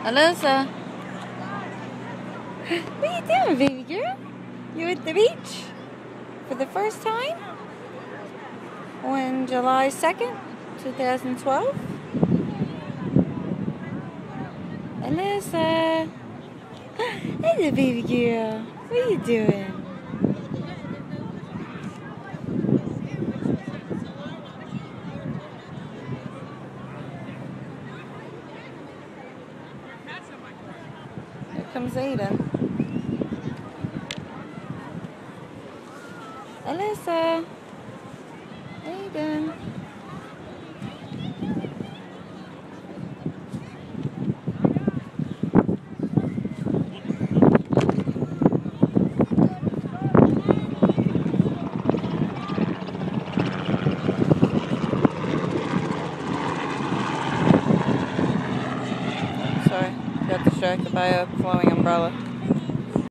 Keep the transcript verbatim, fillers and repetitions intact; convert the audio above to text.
Alyssa, what are you doing, baby girl? You at the beach for the first time on July second, two thousand twelve? Alyssa, hey there, baby girl. What are you doing? Here comes Aiden. Alyssa. Aiden. Sorry, got distracted by a flowing umbrella.